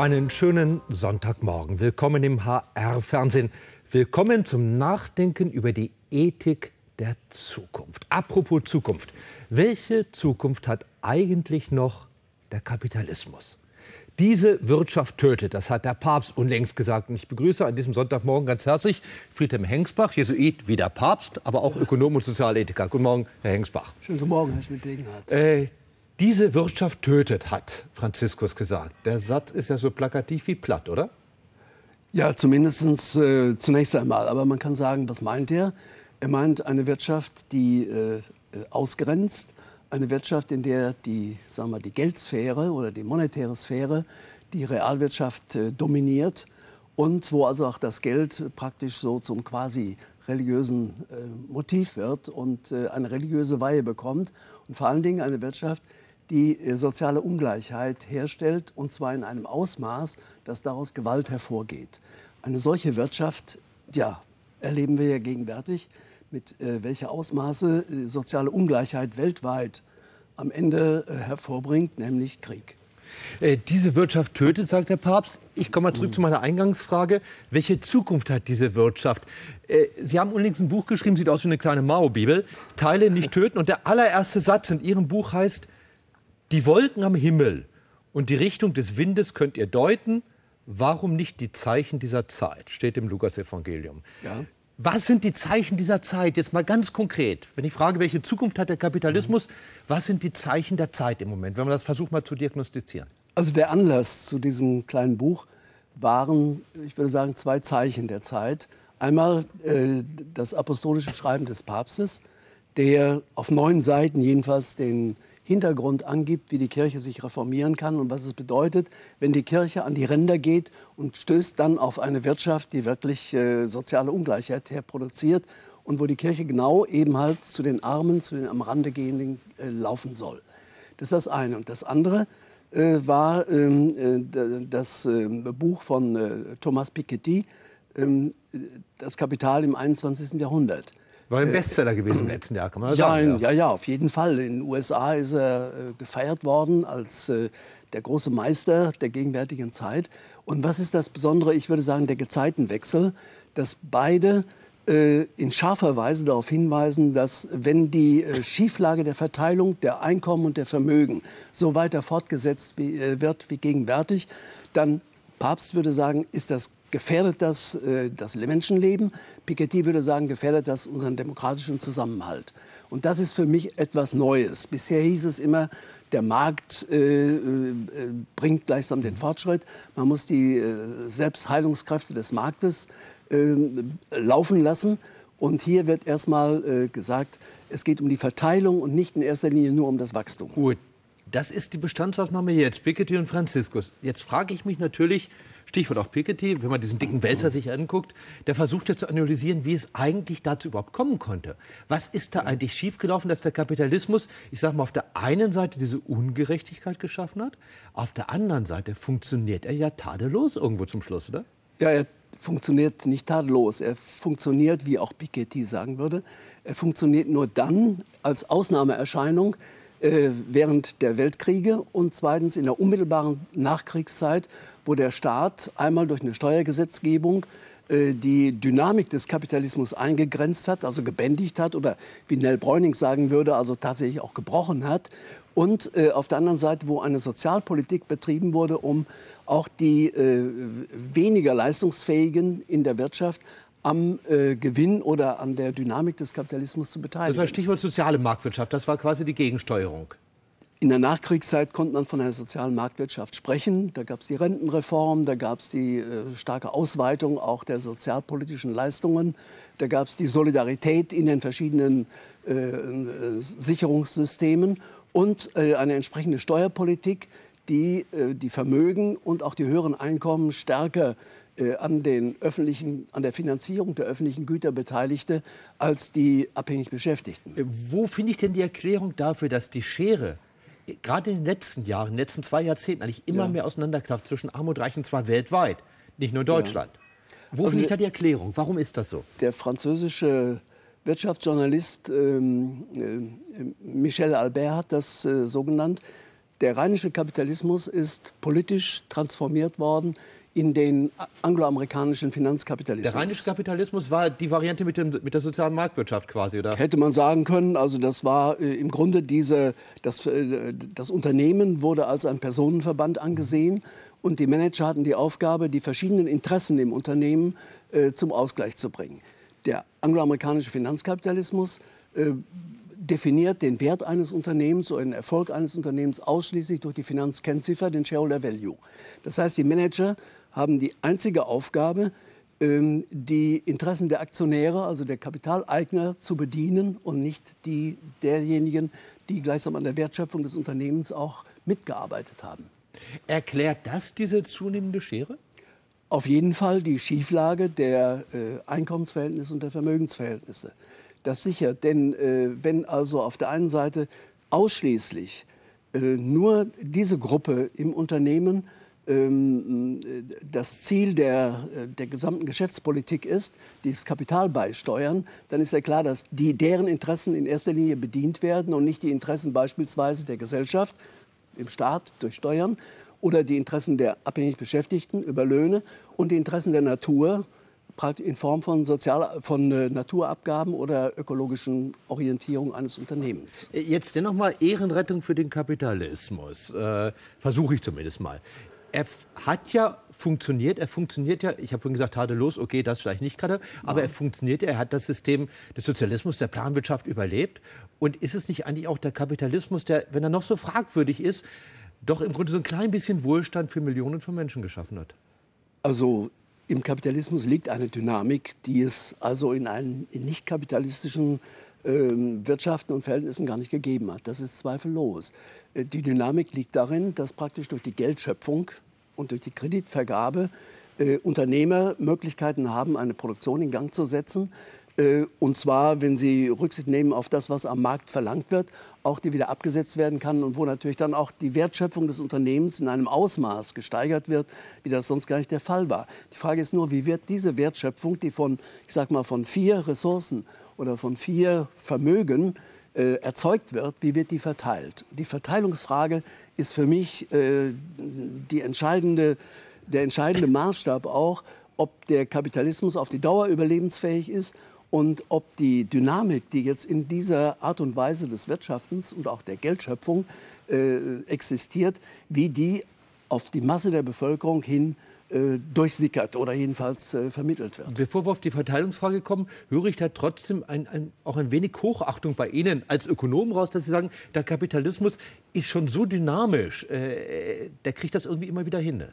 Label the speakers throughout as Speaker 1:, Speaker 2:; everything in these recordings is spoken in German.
Speaker 1: Einen schönen Sonntagmorgen. Willkommen im HR-Fernsehen. Willkommen zum Nachdenken über die Ethik der Zukunft. Apropos Zukunft. Welche Zukunft hat eigentlich noch der Kapitalismus? Diese Wirtschaft tötet, das hat der Papst unlängst gesagt. Und ich begrüße an diesem Sonntagmorgen ganz herzlich Friedhelm Hengsbach, Jesuit wie der Papst, aber auch Ökonom und Sozialethiker. Guten Morgen, Herr Hengsbach.
Speaker 2: Schönen guten Morgen, Herr Schmidt-Degenhardt.
Speaker 1: Diese Wirtschaft tötet, hat Franziskus gesagt. Der Satz ist ja so plakativ wie platt, oder?
Speaker 2: Ja, zumindest zunächst einmal. Aber man kann sagen, was meint er? Er meint eine Wirtschaft, die ausgrenzt, eine Wirtschaft, in der die Geldsphäre oder die monetäre Sphäre die Realwirtschaft dominiert und wo also auch das Geld praktisch so zum quasi religiösen Motiv wird und eine religiöse Weihe bekommt. Und vor allen Dingen eine Wirtschaft, die soziale Ungleichheit herstellt, und zwar in einem Ausmaß, dass daraus Gewalt hervorgeht. Eine solche Wirtschaft, ja, erleben wir ja gegenwärtig, mit welcher Ausmaße soziale Ungleichheit weltweit am Ende hervorbringt, nämlich Krieg.
Speaker 1: Diese Wirtschaft tötet, sagt der Papst. Ich komme mal zurück zu meiner Eingangsfrage. Welche Zukunft hat diese Wirtschaft? Sie haben unlängst ein Buch geschrieben, sieht aus wie eine kleine Mao-Bibel. Teile, nicht töten. Und der allererste Satz in Ihrem Buch heißt: Die Wolken am Himmel und die Richtung des Windes könnt ihr deuten. Warum nicht die Zeichen dieser Zeit? Steht im Lukas-Evangelium. Ja. Was sind die Zeichen dieser Zeit? Jetzt mal ganz konkret. Wenn ich frage, welche Zukunft hat der Kapitalismus, was sind die Zeichen der Zeit im Moment, wenn man das versucht mal zu diagnostizieren?
Speaker 2: Also der Anlass zu diesem kleinen Buch waren, ich würde sagen, zwei Zeichen der Zeit. Einmal das apostolische Schreiben des Papstes, der auf 9 Seiten jedenfalls den Hintergrund angibt, wie die Kirche sich reformieren kann und was es bedeutet, wenn die Kirche an die Ränder geht und stößt dann auf eine Wirtschaft, die wirklich soziale Ungleichheit herproduziert und wo die Kirche genau eben halt zu den Armen, zu den am Rande gehenden laufen soll. Das ist das eine. Und das andere war das Buch von Thomas Piketty, Das Kapital im 21. Jahrhundert.
Speaker 1: War ein Bestseller gewesen im letzten Jahr, kann man sagen.
Speaker 2: Ja, auf jeden Fall. In den USA ist er gefeiert worden als der große Meister der gegenwärtigen Zeit. Und was ist das Besondere, ich würde sagen, der Gezeitenwechsel, dass beide in scharfer Weise darauf hinweisen, dass wenn die Schieflage der Verteilung der Einkommen und der Vermögen so weiter fortgesetzt wird wie gegenwärtig, dann, Papst würde sagen, gefährdet das Menschenleben. Piketty würde sagen, gefährdet das unseren demokratischen Zusammenhalt. Und das ist für mich etwas Neues. Bisher hieß es immer, der Markt bringt gleichsam den Fortschritt. Man muss die Selbstheilungskräfte des Marktes laufen lassen. Und hier wird erstmal gesagt, es geht um die Verteilung und nicht in erster Linie nur um das Wachstum.
Speaker 1: Gut, das ist die Bestandsaufnahme jetzt, Piketty und Franziskus. Jetzt frage ich mich natürlich, Stichwort auch Piketty, wenn man diesen dicken Wälzer sich anguckt, der versucht ja zu analysieren, wie es eigentlich dazu überhaupt kommen konnte. Was ist da eigentlich schiefgelaufen, dass der Kapitalismus, ich sage mal, auf der einen Seite diese Ungerechtigkeit geschaffen hat, auf der anderen Seite funktioniert er ja tadellos irgendwo zum Schluss, oder?
Speaker 2: Ja, er funktioniert nicht tadellos. Er funktioniert, wie auch Piketty sagen würde, er funktioniert nur dann als Ausnahmeerscheinung, während der Weltkriege und zweitens in der unmittelbaren Nachkriegszeit, wo der Staat einmal durch eine Steuergesetzgebung die Dynamik des Kapitalismus eingegrenzt hat, also gebändigt hat oder wie Nell Bräuning sagen würde, also tatsächlich auch gebrochen hat. Und auf der anderen Seite, wo eine Sozialpolitik betrieben wurde, um auch die weniger Leistungsfähigen in der Wirtschaft am Gewinn oder an der Dynamik des Kapitalismus zu beteiligen.
Speaker 1: Das war Stichwort soziale Marktwirtschaft, das war quasi die Gegensteuerung.
Speaker 2: In der Nachkriegszeit konnte man von einer sozialen Marktwirtschaft sprechen. Da gab es die Rentenreform, da gab es die starke Ausweitung auch der sozialpolitischen Leistungen, da gab es die Solidarität in den verschiedenen Sicherungssystemen und eine entsprechende Steuerpolitik, die die Vermögen und auch die höheren Einkommen stärker an der Finanzierung der öffentlichen Güter beteiligte, als die abhängig Beschäftigten.
Speaker 1: Wo finde ich denn die Erklärung dafür, dass die Schere gerade in den letzten Jahren, in den letzten 2 Jahrzehnten eigentlich immer mehr auseinanderklafft zwischen Arm und Reich, und zwar weltweit, nicht nur in Deutschland? Wo finde ich da die Erklärung? Warum ist das so?
Speaker 2: Der französische Wirtschaftsjournalist Michel Albert hat das so genannt. Der rheinische Kapitalismus ist politisch transformiert worden in den angloamerikanischen Finanzkapitalismus.
Speaker 1: Der rheinische Kapitalismus war die Variante mit der sozialen Marktwirtschaft quasi, oder?
Speaker 2: Hätte man sagen können. Also das war im Grunde das Unternehmen wurde als ein Personenverband angesehen und die Manager hatten die Aufgabe, die verschiedenen Interessen im Unternehmen zum Ausgleich zu bringen. Der angloamerikanische Finanzkapitalismus definiert den Wert eines Unternehmens oder den Erfolg eines Unternehmens ausschließlich durch die Finanzkennziffer, den Shareholder Value. Das heißt, die Manager haben die einzige Aufgabe, die Interessen der Aktionäre, also der Kapitaleigner, zu bedienen und nicht die derjenigen, die gleichsam an der Wertschöpfung des Unternehmens auch mitgearbeitet haben.
Speaker 1: Erklärt das diese zunehmende Schere?
Speaker 2: Auf jeden Fall die Schieflage der Einkommensverhältnisse und der Vermögensverhältnisse. Das sicher, denn wenn also auf der einen Seite ausschließlich nur diese Gruppe im Unternehmen das Ziel der gesamten Geschäftspolitik ist, die das Kapital beisteuern, dann ist ja klar, dass deren Interessen in erster Linie bedient werden und nicht die Interessen beispielsweise der Gesellschaft, im Staat durch Steuern, oder die Interessen der abhängig Beschäftigten über Löhne und die Interessen der Natur in Form von Naturabgaben oder ökologischen Orientierung eines Unternehmens.
Speaker 1: Jetzt dennoch mal Ehrenrettung für den Kapitalismus. Versuche ich zumindest mal. Er hat ja funktioniert, ich habe vorhin gesagt, tadellos, okay, das vielleicht nicht gerade, aber er funktioniert, er hat das System des Sozialismus, der Planwirtschaft überlebt. Und ist es nicht eigentlich auch der Kapitalismus, der, wenn er noch so fragwürdig ist, doch im Grunde so ein klein bisschen Wohlstand für Millionen von Menschen geschaffen hat?
Speaker 2: Also im Kapitalismus liegt eine Dynamik, die es also in nicht kapitalistischen Wirtschaften und Verhältnissen gar nicht gegeben hat. Das ist zweifellos. Die Dynamik liegt darin, dass praktisch durch die Geldschöpfung und durch die Kreditvergabe Unternehmer Möglichkeiten haben, eine Produktion in Gang zu setzen. Und zwar, wenn sie Rücksicht nehmen auf das, was am Markt verlangt wird, auch die wieder abgesetzt werden kann und wo natürlich dann auch die Wertschöpfung des Unternehmens in einem Ausmaß gesteigert wird, wie das sonst gar nicht der Fall war. Die Frage ist nur, wie wird diese Wertschöpfung, die von 4 Ressourcen oder von 4 Vermögen erzeugt wird, wie wird die verteilt? Die Verteilungsfrage ist für mich der entscheidende Maßstab auch, ob der Kapitalismus auf die Dauer überlebensfähig ist und ob die Dynamik, die jetzt in dieser Art und Weise des Wirtschaftens und auch der Geldschöpfung existiert, wie die auf die Masse der Bevölkerung hin durchsickert oder jedenfalls vermittelt wird.
Speaker 1: Bevor wir auf die Verteilungsfrage kommen, höre ich da trotzdem auch ein wenig Hochachtung bei Ihnen als Ökonomen raus, dass Sie sagen, der Kapitalismus ist schon so dynamisch, der kriegt das irgendwie immer wieder hin.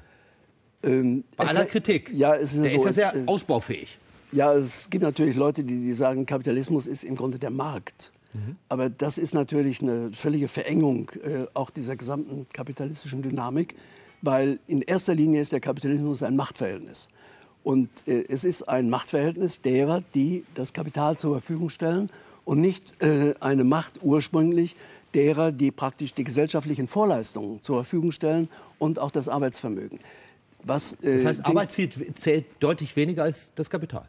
Speaker 1: Bei aller Kritik.
Speaker 2: Ja,
Speaker 1: der ist ja sehr ausbaufähig.
Speaker 2: Ja, es gibt natürlich Leute, die sagen, Kapitalismus ist im Grunde der Markt. Aber das ist natürlich eine völlige Verengung auch dieser gesamten kapitalistischen Dynamik, weil in erster Linie ist der Kapitalismus ein Machtverhältnis. Und es ist ein Machtverhältnis derer, die das Kapital zur Verfügung stellen und nicht eine Macht ursprünglich derer, die praktisch die gesellschaftlichen Vorleistungen zur Verfügung stellen und auch das Arbeitsvermögen.
Speaker 1: Das heißt, Arbeit zählt deutlich weniger als das Kapital?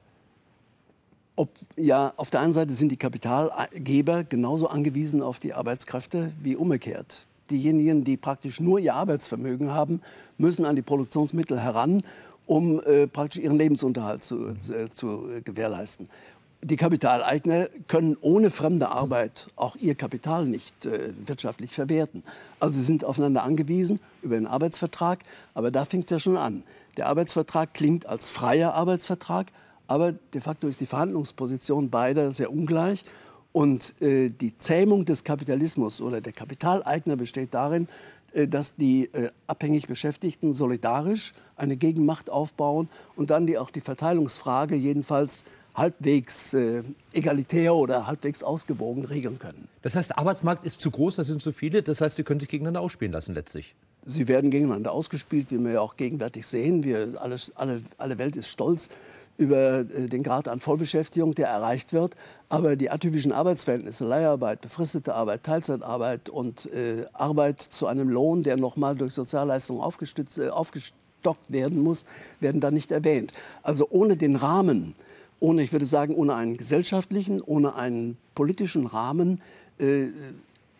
Speaker 2: Auf der einen Seite sind die Kapitalgeber genauso angewiesen auf die Arbeitskräfte wie umgekehrt. Diejenigen, die praktisch nur ihr Arbeitsvermögen haben, müssen an die Produktionsmittel heran, um praktisch ihren Lebensunterhalt zu gewährleisten. Die Kapitaleigner können ohne fremde Arbeit auch ihr Kapital nicht wirtschaftlich verwerten. Also sie sind aufeinander angewiesen über den Arbeitsvertrag, aber da fängt es ja schon an. Der Arbeitsvertrag klingt als freier Arbeitsvertrag, aber de facto ist die Verhandlungsposition beider sehr ungleich. Und die Zähmung des Kapitalismus oder der Kapitaleigner besteht darin, dass die abhängig Beschäftigten solidarisch eine Gegenmacht aufbauen und dann auch die Verteilungsfrage jedenfalls halbwegs egalitär oder halbwegs ausgewogen regeln können.
Speaker 1: Das heißt, der Arbeitsmarkt ist zu groß, da sind zu viele. Das heißt, sie können sich gegeneinander ausspielen lassen letztlich.
Speaker 2: Sie werden gegeneinander ausgespielt, wie wir ja auch gegenwärtig sehen. Alle Welt ist stolz über den Grad an Vollbeschäftigung, der erreicht wird. Aber die atypischen Arbeitsverhältnisse, Leiharbeit, befristete Arbeit, Teilzeitarbeit und Arbeit zu einem Lohn, der nochmal durch Sozialleistungen aufgestockt werden muss, werden da nicht erwähnt. Also ohne den Rahmen, ich würde sagen, ohne einen gesellschaftlichen, ohne einen politischen Rahmen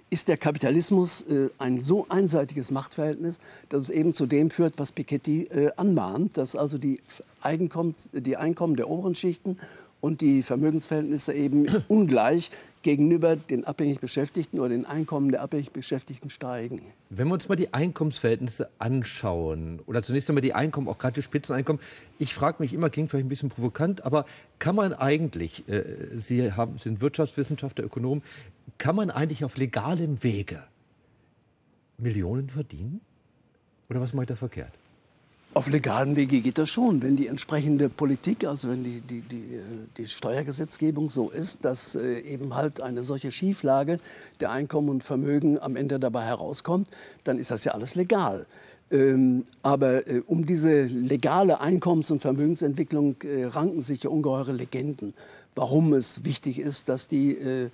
Speaker 2: ist der Kapitalismus ein so einseitiges Machtverhältnis, dass es eben zu dem führt, was Piketty anmahnt, dass also die Einkommen der oberen Schichten und die Vermögensverhältnisse eben ungleich gegenüber den abhängig Beschäftigten oder den Einkommen der abhängig Beschäftigten steigen.
Speaker 1: Wenn wir uns mal die Einkommensverhältnisse anschauen, oder zunächst einmal die Einkommen, auch gerade die Spitzeneinkommen, ich frage mich immer, klingt vielleicht ein bisschen provokant, aber kann man eigentlich, Sie sind Wirtschaftswissenschaftler, Ökonom, kann man eigentlich auf legalem Wege Millionen verdienen? Oder was mache ich da verkehrt?
Speaker 2: Auf legalem Wege geht das schon, wenn die entsprechende Politik, also wenn die Steuergesetzgebung so ist, dass eben halt eine solche Schieflage der Einkommen und Vermögen am Ende dabei herauskommt, dann ist das ja alles legal. Aber um diese legale Einkommens- und Vermögensentwicklung ranken sich ja ungeheure Legenden. Warum es wichtig ist, dass die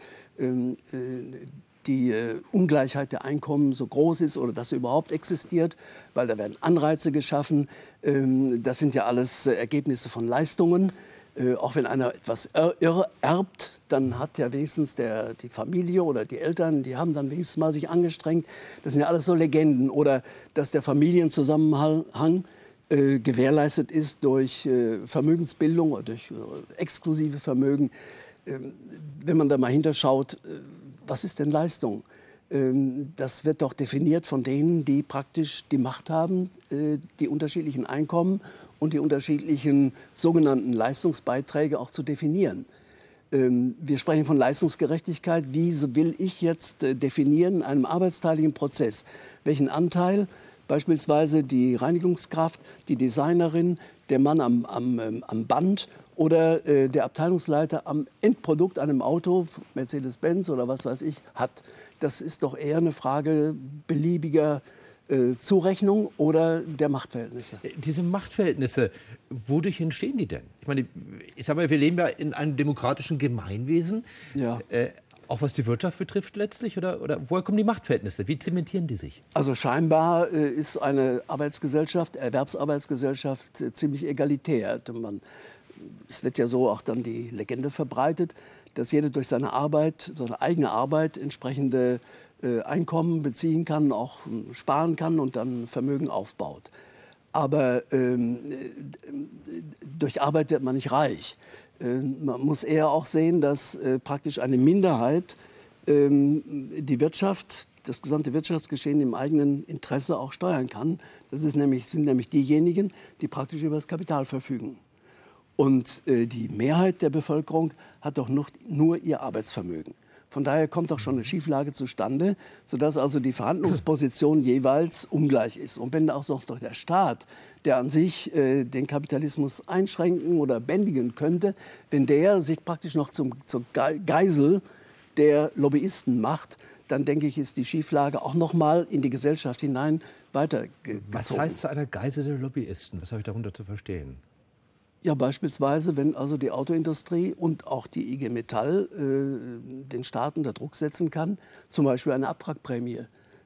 Speaker 2: Ungleichheit der Einkommen so groß ist oder dass sie überhaupt existiert, weil da werden Anreize geschaffen. Das sind ja alles Ergebnisse von Leistungen. Auch wenn einer etwas erbt, dann hat ja wenigstens die Familie oder die Eltern, die haben dann wenigstens mal sich angestrengt. Das sind ja alles so Legenden. Oder dass der Familienzusammenhang gewährleistet ist durch Vermögensbildung oder durch exklusive Vermögen. Wenn man da mal hinterschaut, was ist denn Leistung? Das wird doch definiert von denen, die praktisch die Macht haben, die unterschiedlichen Einkommen und die unterschiedlichen sogenannten Leistungsbeiträge auch zu definieren. Wir sprechen von Leistungsgerechtigkeit. Wie will ich jetzt definieren in einem arbeitsteiligen Prozess, welchen Anteil beispielsweise die Reinigungskraft, die Designerin, der Mann am Band oder der Abteilungsleiter am Endprodukt, einem Auto, Mercedes-Benz oder was weiß ich, hat. Das ist doch eher eine Frage beliebiger Zurechnung oder der Machtverhältnisse.
Speaker 1: Diese Machtverhältnisse, wodurch entstehen die denn? Ich meine, ich sage mal, wir leben ja in einem demokratischen Gemeinwesen. Ja. Auch was die Wirtschaft betrifft letztlich? Oder woher kommen die Machtverhältnisse? Wie zementieren die sich?
Speaker 2: Also scheinbar ist eine Arbeitsgesellschaft, Erwerbsarbeitsgesellschaft ziemlich egalitär. Es wird ja so auch dann die Legende verbreitet, dass jeder durch seine Arbeit, seine eigene Arbeit entsprechende Einkommen beziehen kann, auch sparen kann und dann Vermögen aufbaut. Aber durch Arbeit wird man nicht reich. Man muss eher auch sehen, dass praktisch eine Minderheit die Wirtschaft, das gesamte Wirtschaftsgeschehen im eigenen Interesse auch steuern kann. Sind nämlich diejenigen, die praktisch über das Kapital verfügen. Und die Mehrheit der Bevölkerung hat doch nur ihr Arbeitsvermögen. Von daher kommt doch schon eine Schieflage zustande, sodass also die Verhandlungsposition jeweils ungleich ist. Und wenn auch noch der Staat, der an sich den Kapitalismus einschränken oder bändigen könnte, wenn der sich praktisch noch zur Geisel der Lobbyisten macht, dann denke ich, ist die Schieflage auch noch mal in die Gesellschaft hinein weitergezogen.
Speaker 1: Was heißt zu einer Geisel der Lobbyisten? Was habe ich darunter zu verstehen?
Speaker 2: Ja, beispielsweise, wenn also die Autoindustrie und auch die IG Metall den Staat unter Druck setzen kann, zum Beispiel eine Abwrackprämie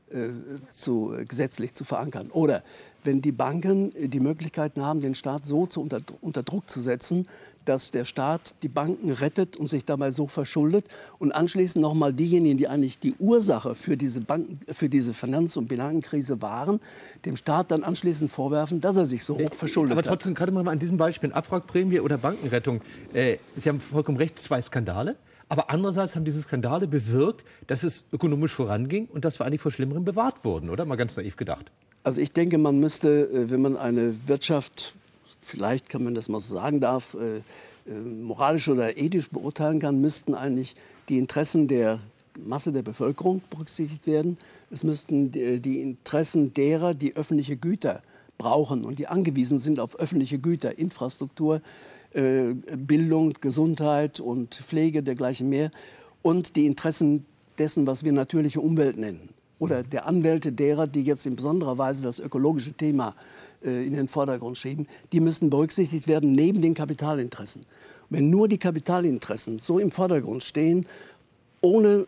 Speaker 2: gesetzlich zu verankern. Oder wenn die Banken die Möglichkeiten haben, den Staat so unter Druck zu setzen, dass der Staat die Banken rettet und sich dabei so verschuldet und anschließend nochmal diejenigen, die eigentlich die Ursache für diese Finanz- und Bilanzenkrise waren, dem Staat dann anschließend vorwerfen, dass er sich so hoch verschuldet hat.
Speaker 1: Aber trotzdem, gerade mal an diesem Beispiel, Abwrackprämie oder Bankenrettung, Sie haben vollkommen recht, 2 Skandale. Aber andererseits haben diese Skandale bewirkt, dass es ökonomisch voranging und dass wir eigentlich vor Schlimmerem bewahrt wurden, oder? Mal ganz naiv gedacht.
Speaker 2: Also ich denke, man müsste, wenn man eine Wirtschaft, vielleicht kann man das mal so sagen darf, moralisch oder ethisch beurteilen kann, müssten eigentlich die Interessen der Masse der Bevölkerung berücksichtigt werden. Es müssten die Interessen derer, die öffentliche Güter brauchen und die angewiesen sind auf öffentliche Güter, Infrastruktur, Bildung, Gesundheit und Pflege, dergleichen mehr, und die Interessen dessen, was wir natürliche Umwelt nennen. Oder der Anwälte derer, die jetzt in besonderer Weise das ökologische Thema in den Vordergrund schieben, die müssen berücksichtigt werden neben den Kapitalinteressen. Wenn nur die Kapitalinteressen so im Vordergrund stehen, ohne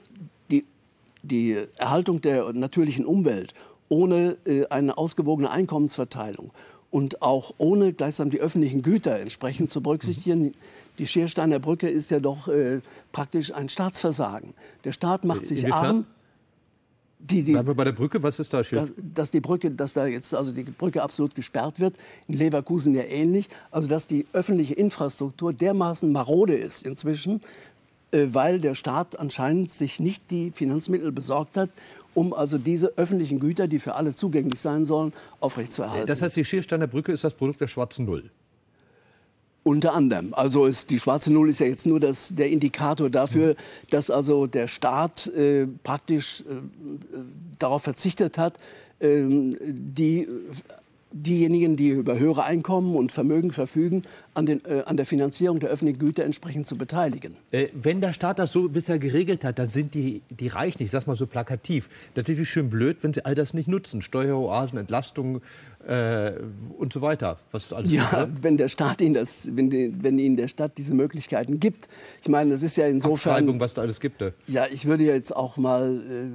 Speaker 2: die Erhaltung der natürlichen Umwelt, ohne eine ausgewogene Einkommensverteilung und auch ohne gleichsam die öffentlichen Güter entsprechend zu berücksichtigen. Die Schiersteiner Brücke ist ja doch praktisch ein Staatsversagen. Der Staat macht sich arm.
Speaker 1: Bleiben wir bei der Brücke, was ist da schief?
Speaker 2: Dass da jetzt also die Brücke absolut gesperrt wird, in Leverkusen ja ähnlich, also dass die öffentliche Infrastruktur dermaßen marode ist inzwischen, weil der Staat anscheinend sich nicht die Finanzmittel besorgt hat, um also diese öffentlichen Güter, die für alle zugänglich sein sollen, aufrechtzuerhalten.
Speaker 1: Das heißt, die Schiersteiner Brücke ist das Produkt der schwarzen Null?
Speaker 2: Unter anderem. Also die schwarze Null ist ja jetzt nur der Indikator dafür, dass also der Staat praktisch darauf verzichtet hat, diejenigen, die über höhere Einkommen und Vermögen verfügen, an der Finanzierung der öffentlichen Güter entsprechend zu beteiligen.
Speaker 1: Wenn der Staat das so bisher geregelt hat, dann sind die Reichen, ich sage mal so plakativ, natürlich schön blöd, wenn sie all das nicht nutzen. Steueroasen, Entlastungen und so weiter. Was alles
Speaker 2: ja, wenn der Staat wenn Ihnen der Staat diese Möglichkeiten gibt. Ich meine, das ist ja insofern...
Speaker 1: Abschreibung, was da alles gibt.
Speaker 2: Ja, ich würde jetzt auch mal...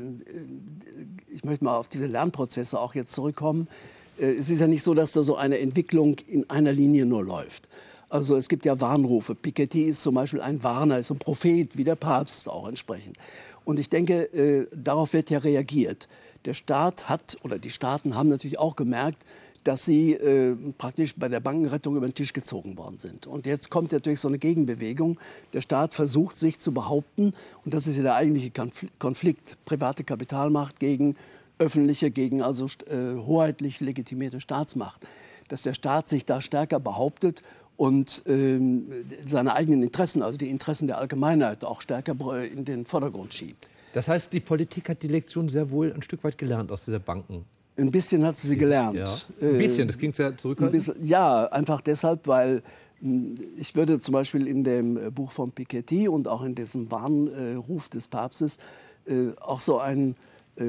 Speaker 2: ich möchte mal auf diese Lernprozesse auch jetzt zurückkommen. Es ist ja nicht so, dass da so eine Entwicklung in einer Linie nur läuft. Also es gibt ja Warnrufe. Piketty ist zum Beispiel ein Warner, ist ein Prophet, wie der Papst auch entsprechend. Und ich denke, darauf wird ja reagiert. Der Staat hat, oder die Staaten haben natürlich auch gemerkt, dass sie praktisch bei der Bankenrettung über den Tisch gezogen worden sind. Und jetzt kommt natürlich so eine Gegenbewegung. Der Staat versucht, sich zu behaupten. Und das ist ja der eigentliche Konflikt. Private Kapitalmacht gegen öffentliche, gegen also hoheitlich legitimierte Staatsmacht. Dass der Staat sich da stärker behauptet und seine eigenen Interessen, also die Interessen der Allgemeinheit, auch stärker in den Vordergrund schiebt.
Speaker 1: Das heißt, die Politik hat die Lektion sehr wohl ein Stück weit gelernt aus dieser Banken.
Speaker 2: Ein bisschen hat sie gelernt.
Speaker 1: Ja. Ein bisschen, das ging sehr zurückhaltend?
Speaker 2: Ja, einfach deshalb, weil ich würde zum Beispiel in dem Buch von Piketty und auch in diesem Warnruf des Papstes auch so ein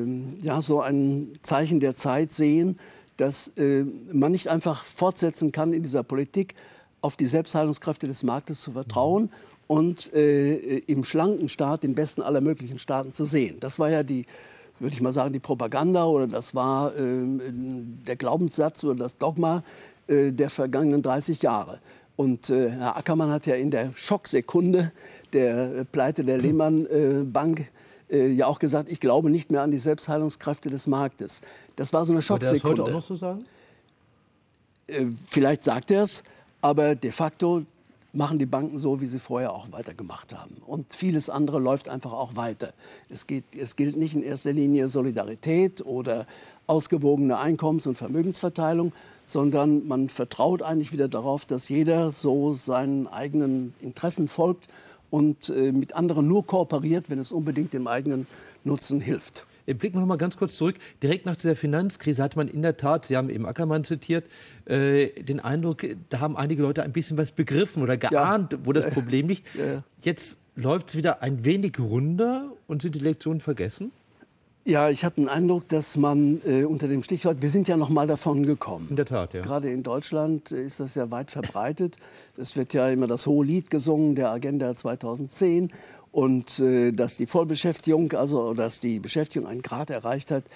Speaker 2: Zeichen der Zeit sehen, dass man nicht einfach fortsetzen kann in dieser Politik, auf die Selbstheilungskräfte des Marktes zu vertrauen und im schlanken Staat den besten aller möglichen Staaten zu sehen. Das war ja würde ich mal sagen, die Propaganda oder das war der Glaubenssatz oder das Dogma der vergangenen 30 Jahre. Und Herr Ackermann hat ja in der Schocksekunde der Pleite der Lehman Bank ja auch gesagt, ich glaube nicht mehr an die Selbstheilungskräfte des Marktes. Das war so eine Schocksekunde.
Speaker 1: Würde er das heute auch noch so sagen?
Speaker 2: Vielleicht sagt er es, aber de facto machen die Banken so, wie sie vorher auch weitergemacht haben. Und vieles andere läuft einfach auch weiter. Es gilt nicht in erster Linie Solidarität oder ausgewogene Einkommens- und Vermögensverteilung, sondern man vertraut eigentlich wieder darauf, dass jeder so seinen eigenen Interessen folgt und mit anderen nur kooperiert, wenn es unbedingt dem eigenen Nutzen hilft.
Speaker 1: Blicken wir noch mal ganz kurz zurück. Direkt nach dieser Finanzkrise hatte man in der Tat, Sie haben eben Ackermann zitiert, den Eindruck, da haben einige Leute ein bisschen was begriffen oder geahnt, wo das Problem liegt. Jetzt läuft es wieder ein wenig runter und sind die Lektionen vergessen?
Speaker 2: Ja, ich habe den Eindruck, dass man unter dem Stichwort, wir sind ja noch mal davon gekommen.
Speaker 1: In der Tat, ja.
Speaker 2: Gerade in Deutschland ist das ja weit verbreitet. Es wird ja immer das hohe Lied gesungen der Agenda 2010. Und dass die Vollbeschäftigung, also dass die Beschäftigung einen Grad erreicht hat,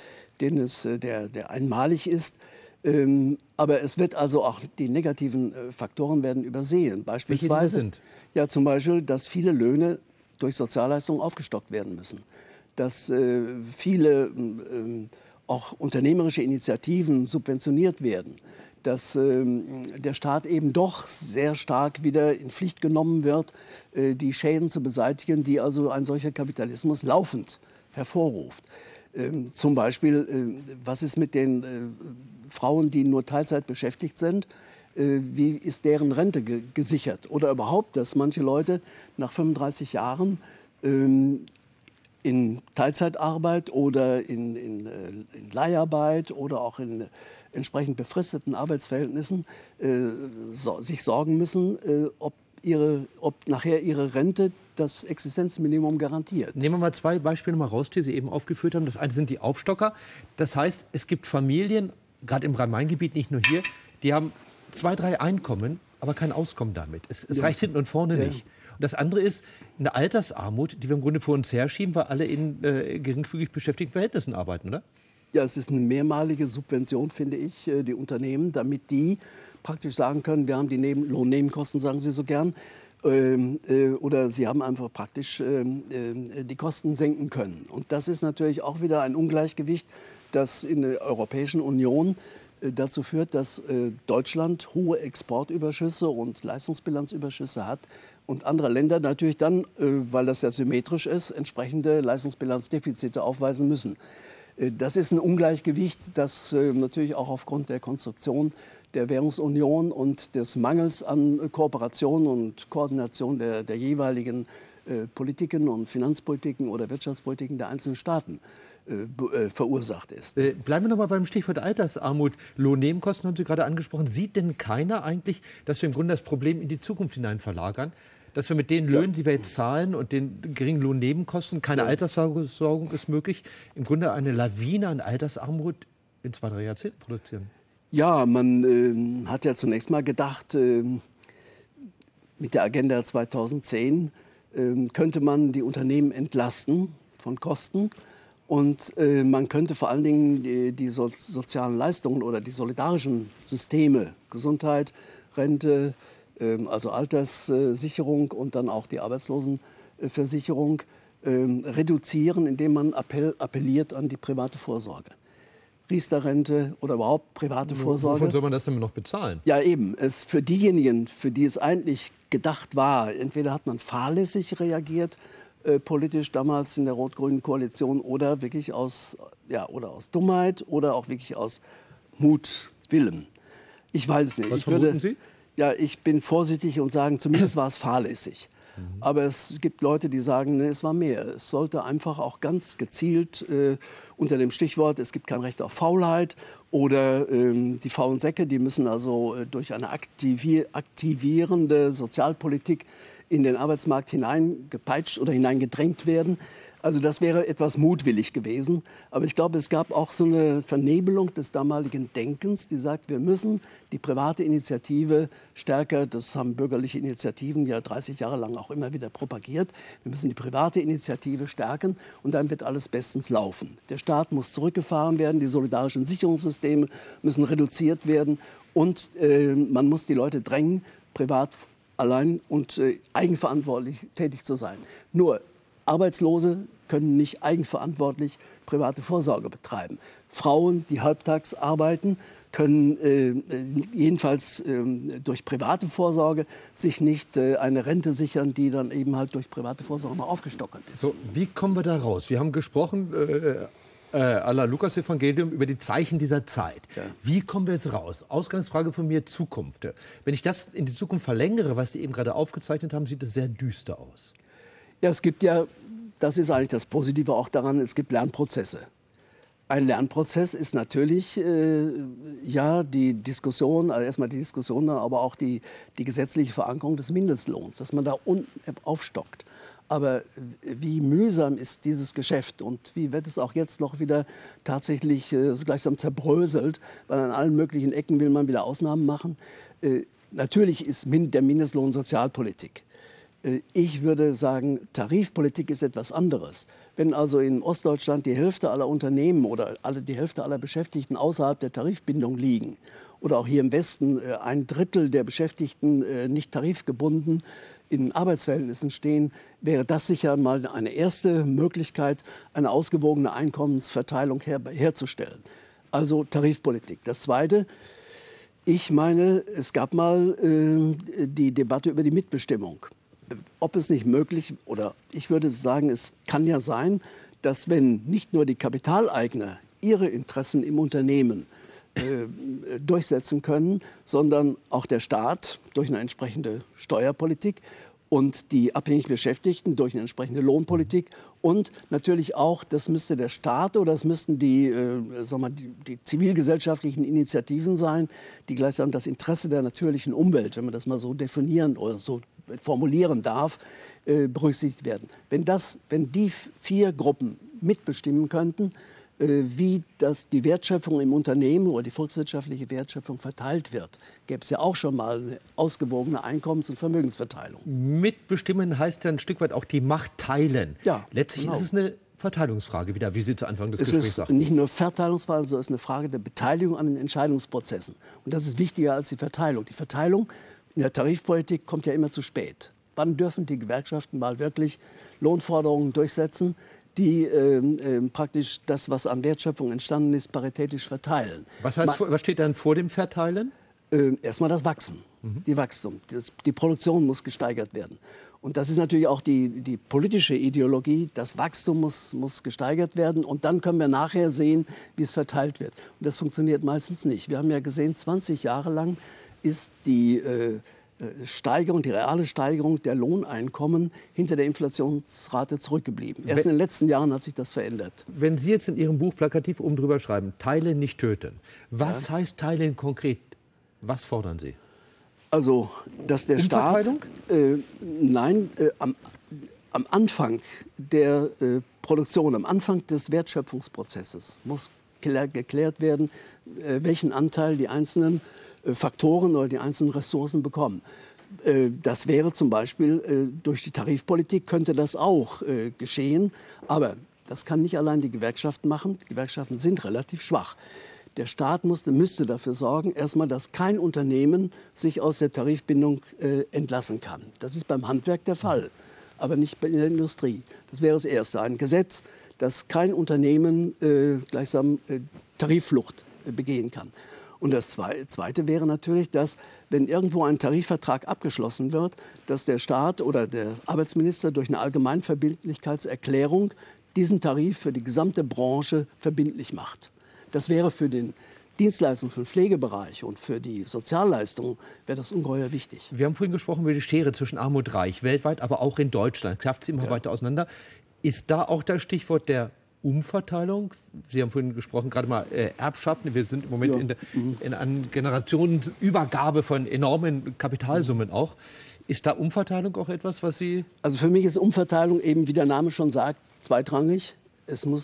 Speaker 2: der einmalig ist. Aber es wird also auch die negativen Faktoren werden übersehen. Beispielsweise,
Speaker 1: welche sind?
Speaker 2: Ja, zum Beispiel, dass viele Löhne durch Sozialleistungen aufgestockt werden müssen. Dass viele auch unternehmerische Initiativen subventioniert werden. Dass der Staat eben doch sehr stark wieder in Pflicht genommen wird, die Schäden zu beseitigen, die also ein solcher Kapitalismus laufend hervorruft. Zum Beispiel, was ist mit den Frauen, die nur Teilzeit beschäftigt sind? Wie ist deren Rente gesichert? Oder überhaupt, dass manche Leute nach 35 Jahren in Teilzeitarbeit oder in Leiharbeit oder auch in entsprechend befristeten Arbeitsverhältnissen sich sorgen müssen, ob nachher ihre Rente das Existenzminimum garantiert.
Speaker 1: Nehmen wir mal zwei Beispiele mal raus, die Sie eben aufgeführt haben. Das eine sind die Aufstocker. Das heißt, es gibt Familien, gerade im Rhein-Main-Gebiet, nicht nur hier, die haben 2, 3 Einkommen, aber kein Auskommen damit. Es reicht hinten und vorne nicht. Und das andere ist eine Altersarmut, die wir im Grunde vor uns herschieben, weil alle in geringfügig beschäftigten Verhältnissen arbeiten, oder?
Speaker 2: Ja, es ist eine mehrmalige Subvention, finde ich, die Unternehmen, damit die praktisch sagen können, wir haben die Lohnnebenkosten, sagen Sie so gern, oder sie haben einfach praktisch die Kosten senken können. Und das ist natürlich auch wieder ein Ungleichgewicht, das in der Europäischen Union dazu führt, dass Deutschland hohe Exportüberschüsse und Leistungsbilanzüberschüsse hat und andere Länder natürlich dann, weil das ja symmetrisch ist, entsprechende Leistungsbilanzdefizite aufweisen müssen. Das ist ein Ungleichgewicht, das natürlich auch aufgrund der Konstruktion der Währungsunion und des Mangels an Kooperation und Koordination der jeweiligen Politiken und Finanzpolitiken oder Wirtschaftspolitiken der einzelnen Staaten verursacht ist.
Speaker 1: Bleiben wir noch mal beim Stichwort Altersarmut. Lohnnebenkosten haben Sie gerade angesprochen. Sieht denn keiner eigentlich, dass wir im Grunde das Problem in die Zukunft hinein verlagern? Dass wir mit den Löhnen, die wir jetzt zahlen und den geringen Lohnnebenkosten, keine Altersversorgung ist möglich, im Grunde eine Lawine an Altersarmut in 2, 3 Jahrzehnten produzieren?
Speaker 2: Ja, man hat ja zunächst mal gedacht, mit der Agenda 2010 könnte man die Unternehmen entlasten von Kosten. Und man könnte vor allen Dingen die sozialen Leistungen oder die solidarischen Systeme, Gesundheit, Rente, also Alterssicherung und dann auch die Arbeitslosenversicherung reduzieren, indem man appelliert an die private Vorsorge. Riester-Rente oder überhaupt private Vorsorge.
Speaker 1: Wovon soll man das denn noch bezahlen?
Speaker 2: Ja, eben. Für diejenigen, für die es eigentlich gedacht war, entweder hat man fahrlässig reagiert, politisch damals in der rot-grünen Koalition oder wirklich aus Dummheit oder auch wirklich aus Mutwillen. Ich weiß es nicht.
Speaker 1: Was vermuten Sie?
Speaker 2: Ja, ich bin vorsichtig und sage, zumindest war es fahrlässig. Aber es gibt Leute, die sagen, nee, es war mehr. Es sollte einfach auch ganz gezielt unter dem Stichwort, es gibt kein Recht auf Faulheit oder die faulen Säcke, die müssen also durch eine aktivierende Sozialpolitik in den Arbeitsmarkt hineingepeitscht oder hineingedrängt werden. Also das wäre etwas mutwillig gewesen. Aber ich glaube, es gab auch so eine Vernebelung des damaligen Denkens, die sagt, wir müssen die private Initiative stärker, das haben bürgerliche Initiativen ja 30 Jahre lang auch immer wieder propagiert, wir müssen die private Initiative stärken und dann wird alles bestens laufen. Der Staat muss zurückgefahren werden, die solidarischen Sicherungssysteme müssen reduziert werden und man muss die Leute drängen, privat allein und eigenverantwortlich tätig zu sein. Nur Arbeitslose können nicht eigenverantwortlich private Vorsorge betreiben. Frauen, die halbtags arbeiten, können jedenfalls durch private Vorsorge sich nicht eine Rente sichern, die dann eben halt durch private Vorsorge noch aufgestockert ist.
Speaker 1: So, wie kommen wir da raus? Wir haben gesprochen à la Lukas-Evangelium über die Zeichen dieser Zeit. Ja. Wie kommen wir jetzt raus? Ausgangsfrage von mir, Zukunft. Wenn ich das in die Zukunft verlängere, was Sie eben gerade aufgezeichnet haben, sieht es sehr düster aus.
Speaker 2: Ja, es gibt ja, das ist eigentlich das Positive auch daran, es gibt Lernprozesse. Ein Lernprozess ist natürlich, die Diskussion, also erstmal die Diskussion, aber auch die gesetzliche Verankerung des Mindestlohns, dass man da aufstockt. Aber wie mühsam ist dieses Geschäft und wie wird es auch jetzt noch wieder tatsächlich so gleichsam zerbröselt, weil an allen möglichen Ecken will man wieder Ausnahmen machen. Natürlich ist der Mindestlohn Sozialpolitik. Ich würde sagen, Tarifpolitik ist etwas anderes. Wenn also in Ostdeutschland die Hälfte aller Unternehmen oder die Hälfte aller Beschäftigten außerhalb der Tarifbindung liegen oder auch hier im Westen 1/3 der Beschäftigten nicht tarifgebunden in Arbeitsverhältnissen stehen, wäre das sicher mal eine erste Möglichkeit, eine ausgewogene Einkommensverteilung herzustellen. Also Tarifpolitik. Das Zweite, ich meine, es gab mal die Debatte über die Mitbestimmung. Ob es nicht möglich, oder ich würde sagen, es kann ja sein, dass wenn nicht nur die Kapitaleigner ihre Interessen im Unternehmen durchsetzen können, sondern auch der Staat durch eine entsprechende Steuerpolitik und die abhängig Beschäftigten durch eine entsprechende Lohnpolitik und natürlich auch, das müsste der Staat oder das müssten die zivilgesellschaftlichen Initiativen sein, die gleichsam das Interesse der natürlichen Umwelt, wenn man das mal so definieren oder so formulieren darf, berücksichtigt werden. Wenn die 4 Gruppen mitbestimmen könnten, wie die Wertschöpfung im Unternehmen oder die volkswirtschaftliche Wertschöpfung verteilt wird, gäbe es ja auch schon mal eine ausgewogene Einkommens- und Vermögensverteilung.
Speaker 1: Mitbestimmen heißt ja ein Stück weit auch die Macht teilen.
Speaker 2: Ja,
Speaker 1: letztlich ist es eine Verteilungsfrage wieder, wie Sie zu Anfang des Gesprächs sagten.
Speaker 2: Es ist nicht nur Verteilungsfrage, sondern es ist eine Frage der Beteiligung an den Entscheidungsprozessen. Und das ist wichtiger als die Verteilung. Die Verteilung in der Tarifpolitik kommt ja immer zu spät. Wann dürfen die Gewerkschaften mal wirklich Lohnforderungen durchsetzen, die praktisch das, was an Wertschöpfung entstanden ist, paritätisch verteilen?
Speaker 1: Was steht dann vor dem Verteilen?
Speaker 2: Erstmal das Wachsen, die Wachstum. Die Produktion muss gesteigert werden. Und das ist natürlich auch die politische Ideologie. Das Wachstum muss gesteigert werden. Und dann können wir nachher sehen, wie es verteilt wird. Und das funktioniert meistens nicht. Wir haben ja gesehen, 20 Jahre lang ist die Steigerung, die reale Steigerung der Lohneinkommen hinter der Inflationsrate zurückgeblieben. Erst in den letzten Jahren hat sich das verändert.
Speaker 1: Wenn Sie jetzt in Ihrem Buch plakativ oben drüber schreiben, teilen, nicht töten. Was heißt teilen konkret? Was fordern Sie?
Speaker 2: Also, dass der Staat am Anfang der Produktion, am Anfang des Wertschöpfungsprozesses muss geklärt werden, welchen Anteil die einzelnen Faktoren oder die einzelnen Ressourcen bekommen. Das wäre zum Beispiel durch die Tarifpolitik könnte das auch geschehen, aber das kann nicht allein die Gewerkschaften machen. Die Gewerkschaften sind relativ schwach. Der Staat müsste dafür sorgen, erstmal, dass kein Unternehmen sich aus der Tarifbindung entlassen kann. Das ist beim Handwerk der Fall, aber nicht in der Industrie. Das wäre das Erste. Ein Gesetz, dass kein Unternehmen gleichsam Tarifflucht begehen kann. Und das Zweite wäre natürlich, dass, wenn irgendwo ein Tarifvertrag abgeschlossen wird, dass der Staat oder der Arbeitsminister durch eine Allgemeinverbindlichkeitserklärung diesen Tarif für die gesamte Branche verbindlich macht. Das wäre für den Dienstleistungs- und Pflegebereich und für die Sozialleistungen wäre das ungeheuer wichtig.
Speaker 1: Wir haben vorhin gesprochen über die Schere zwischen Arm und Reich, weltweit, aber auch in Deutschland. Klafft es immer weiter auseinander. Ist da auch das Stichwort der Umverteilung? Sie haben vorhin gesprochen, gerade mal Erbschaften. Wir sind im Moment in einer Generationenübergabe von enormen Kapitalsummen auch. Ist da Umverteilung auch etwas, was Sie...
Speaker 2: Also für mich ist Umverteilung eben, wie der Name schon sagt, zweitrangig. Es muss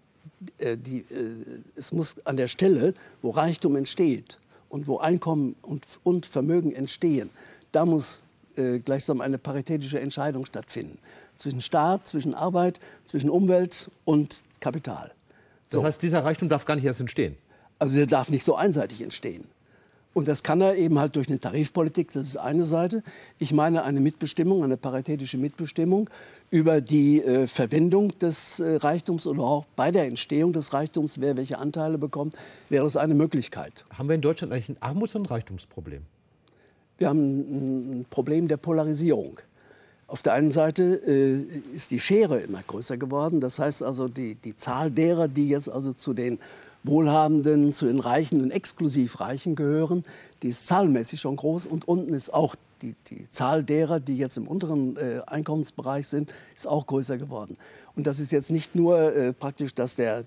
Speaker 2: an der Stelle, wo Reichtum entsteht und wo Einkommen und Vermögen entstehen, da muss gleichsam eine paritätische Entscheidung stattfinden. Zwischen Staat, zwischen Arbeit, zwischen Umwelt und Kapital.
Speaker 1: Das heißt, dieser Reichtum darf gar nicht erst entstehen?
Speaker 2: Also der darf nicht so einseitig entstehen. Und das kann er eben halt durch eine Tarifpolitik, das ist eine Seite. Ich meine eine Mitbestimmung, eine paritätische Mitbestimmung über die Verwendung des Reichtums oder auch bei der Entstehung des Reichtums, wer welche Anteile bekommt, wäre es eine Möglichkeit.
Speaker 1: Haben wir in Deutschland eigentlich ein Armuts- und Reichtumsproblem?
Speaker 2: Wir haben ein Problem der Polarisierung. Auf der einen Seite ist die Schere immer größer geworden. Das heißt also, die Zahl derer, die jetzt also zu den Wohlhabenden, zu den Reichen und exklusiv Reichen gehören, die ist zahlenmäßig schon groß. Und unten ist auch die Zahl derer, die jetzt im unteren Einkommensbereich sind, ist auch größer geworden. Und das ist jetzt nicht nur praktisch, dass der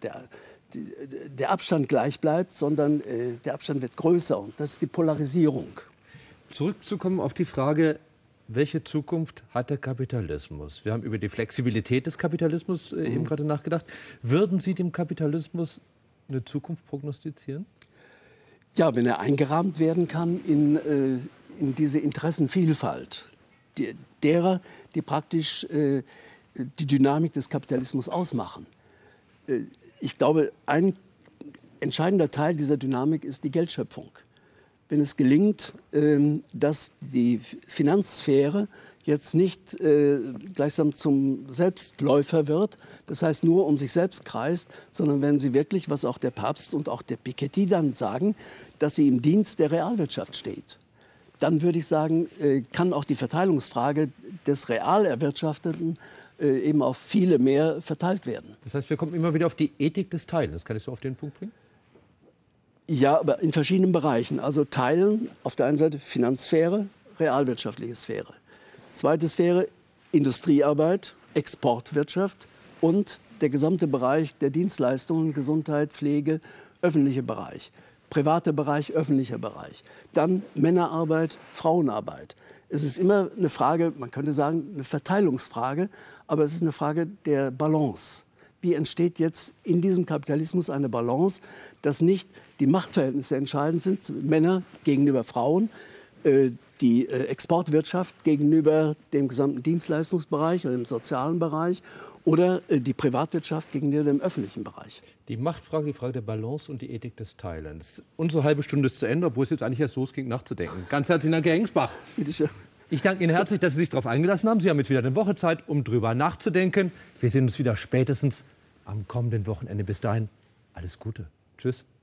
Speaker 2: Abstand gleich bleibt, sondern der Abstand wird größer. Und das ist die Polarisierung.
Speaker 1: Zurückzukommen auf die Frage, welche Zukunft hat der Kapitalismus? Wir haben über die Flexibilität des Kapitalismus eben gerade nachgedacht. Würden Sie dem Kapitalismus eine Zukunft prognostizieren?
Speaker 2: Ja, wenn er eingerahmt werden kann in diese Interessenvielfalt derer, die praktisch die Dynamik des Kapitalismus ausmachen. Ich glaube, ein entscheidender Teil dieser Dynamik ist die Geldschöpfung. Wenn es gelingt, dass die Finanzsphäre jetzt nicht gleichsam zum Selbstläufer wird, das heißt nur um sich selbst kreist, sondern wenn sie wirklich, was auch der Papst und auch der Piketty dann sagen, dass sie im Dienst der Realwirtschaft steht, dann würde ich sagen, kann auch die Verteilungsfrage des real Erwirtschafteten eben auf viele mehr verteilt werden.
Speaker 1: Das heißt, wir kommen immer wieder auf die Ethik des Teilens. Kann ich so auf den Punkt bringen?
Speaker 2: Ja, aber in verschiedenen Bereichen. Also teilen, auf der einen Seite Finanzsphäre, realwirtschaftliche Sphäre. Zweite Sphäre, Industriearbeit, Exportwirtschaft und der gesamte Bereich der Dienstleistungen, Gesundheit, Pflege, öffentlicher Bereich. Privater Bereich, öffentlicher Bereich. Dann Männerarbeit, Frauenarbeit. Es ist immer eine Frage, man könnte sagen, eine Verteilungsfrage, aber es ist eine Frage der Balance. Wie entsteht jetzt in diesem Kapitalismus eine Balance, dass nicht die Machtverhältnisse entscheidend sind, Männer gegenüber Frauen, die Exportwirtschaft gegenüber dem gesamten Dienstleistungsbereich oder dem sozialen Bereich oder die Privatwirtschaft gegenüber dem öffentlichen Bereich.
Speaker 1: Die Machtfrage, die Frage der Balance und die Ethik des Teilens. Unsere halbe Stunde ist zu Ende, obwohl es jetzt eigentlich erst losging, nachzudenken. Ganz herzlichen Dank, Herr Hengsbach.
Speaker 2: Bitte schön.
Speaker 1: Ich danke Ihnen herzlich, dass Sie sich darauf eingelassen haben. Sie haben jetzt wieder eine Woche Zeit, um drüber nachzudenken. Wir sehen uns wieder spätestens am kommenden Wochenende. Bis dahin, alles Gute. Tschüss.